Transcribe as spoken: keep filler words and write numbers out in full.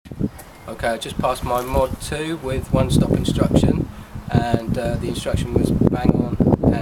Okay, I just passed my mod two with one stop instruction, and uh, the instruction was bang on